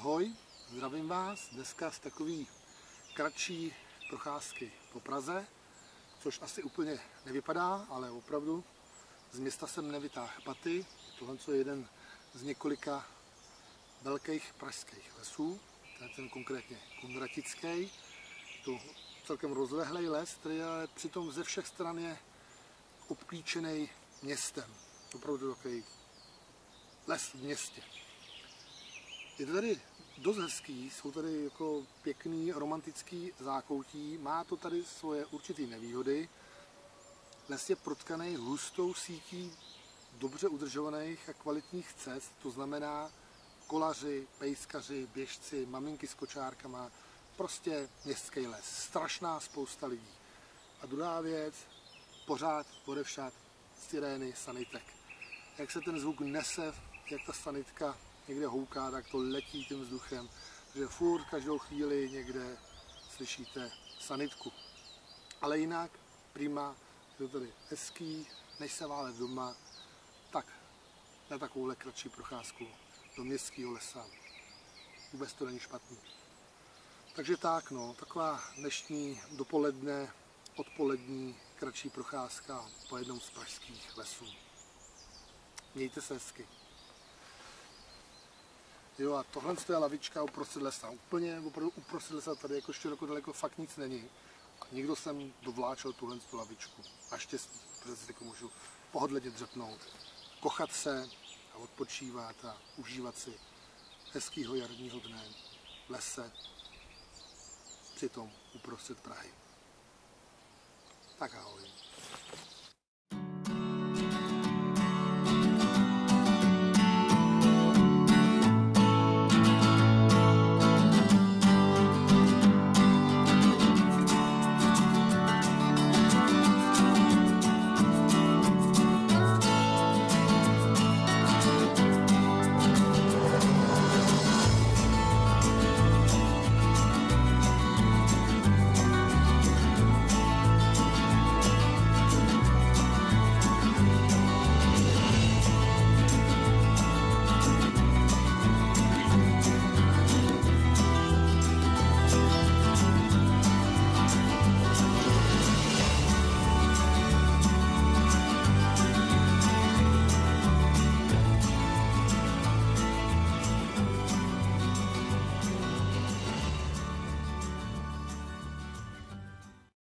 Ahoj, zdravím vás dneska z takový kratší procházky po Praze, což asi úplně nevypadá, ale opravdu z města jsem nevytáhl paty. Tohle je jeden z několika velkých pražských lesů, ten konkrétně Kunratický. To celkem rozlehlý les, který ale přitom ze všech stran je obklíčený městem. Opravdu takový les v městě. Je to tady dost hezký, jsou tady jako pěkný romantický zákoutí, má to tady svoje určité nevýhody. Les je protkaný hustou sítí dobře udržovaných a kvalitních cest, to znamená kolaři, pejskaři, běžci, maminky s kočárkama, prostě městský les, strašná spousta lidí. A druhá věc, pořád odevšad sirény sanitek. Jak se ten zvuk nese, jak ta sanitka někde houká, tak to letí tím vzduchem, že furt každou chvíli někde slyšíte sanitku. Ale jinak prima, je to tady hezký, než se válet doma, tak na takovouhle kratší procházku do městského lesa vůbec to není špatný. Takže tak, no, taková dnešní dopoledne, odpolední kratší procházka po jednom z pražských lesů. Mějte se hezky. Jo, a tohle je lavička uprostřed lesa. Úplně opravdu uprostřed lesa, tady jako široko daleko fakt nic není. A nikdo sem dovláčel tuhle lavičku. Naštěstí, protože si jako můžu pohodlně dřepnout, kochat se a odpočívat a užívat si hezkýho jarního dne v lese, přitom uprostřed Prahy. Tak ahoj.